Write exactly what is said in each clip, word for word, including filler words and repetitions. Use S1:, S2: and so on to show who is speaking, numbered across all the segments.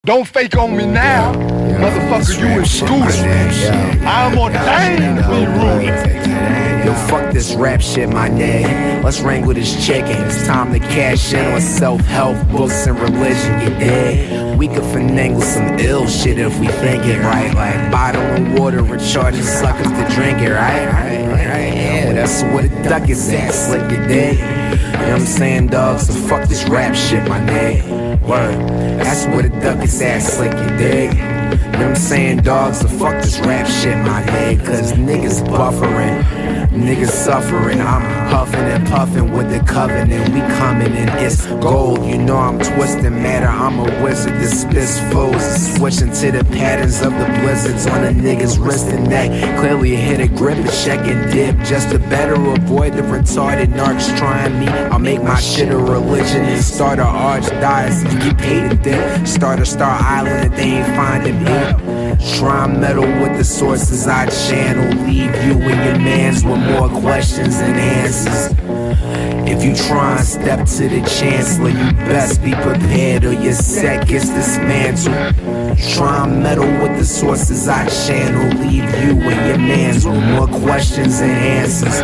S1: Don't fake on me now, yeah, motherfucker, you exclusive. I'm ordained to be rude.
S2: Yo, fuck this rap shit, my nigga. Let's wrangle this chicken. It's time to cash in on self-help, books, and religion, you dig? We could finagle some ill shit if we think it right. Like bottle of water, recharging suckers to drink it, right? Right, right, yeah. Well, that's what a duck is at, slick, you dig? You know what I'm saying, dog? So fuck this rap shit, my nigga. Word. That's what a duck is at, slick, you dig? You know what I'm saying, dog? So fuck this rap shit, my nigga. Cause niggas buffering, niggas suffering. I'm huffing and puffing with the covenant. We coming in, it's gold. You know I'm twisting matter. I'm a wizard that spits flows. Switching to the patterns of the blizzards on a nigga's wrist and neck. Clearly hit a grip and check and dip. Just to better avoid the retarded narcs trying me. I'll make my shit a religion and start a archdiocese. Get paid to dip. Start a Star Island that they ain't finding me. Try and meddle with the sources I channel. Leave you and your mans with more questions than answers. If you try and step to the chancellor, you best be prepared or your set gets dismantled. Try and meddle with the sources I channel. Leave you and your mans with more questions than answers.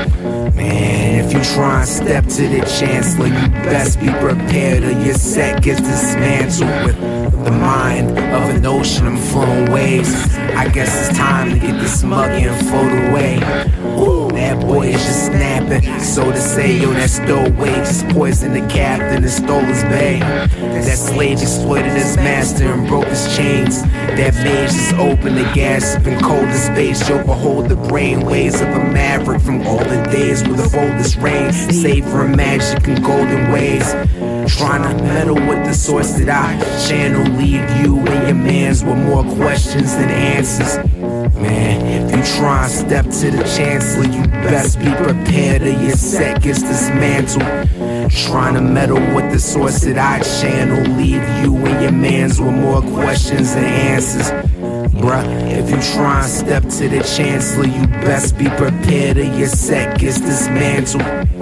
S2: Man, if you try and step to the chancellor, you best be prepared or your set gets dismantled. With the mind of an ocean, I'm flowing waves. I guess it's time to get this muggy and float away. Ooh, that boy is just snapping. So to say, yo, that stowaway just poisoned the captain and stole his babe. That slave exploited his master and broke his chains. That mage just opened the gas up in coldest space. Yo, behold the brain waves of a maverick from all the days with the boldest rain. Savoring magic and golden ways. Trying to meddle with the source that I channel. Leave you and your mans with more questions than answers. Man, if you try and step to the chancellor, you best be prepared or your set gets dismantled. Trying to meddle with the source that I channel. Leave you and your mans with more questions than answers. Bruh, if you try and step to the chancellor, you best be prepared or your set gets dismantled.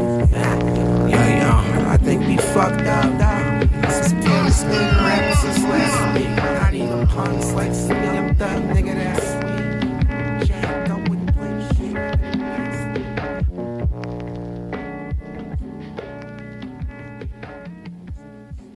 S2: Yo, yo, I think we fucked up, dog. This is Paris League rappers since last week. Not even puns like some young thug nigga that's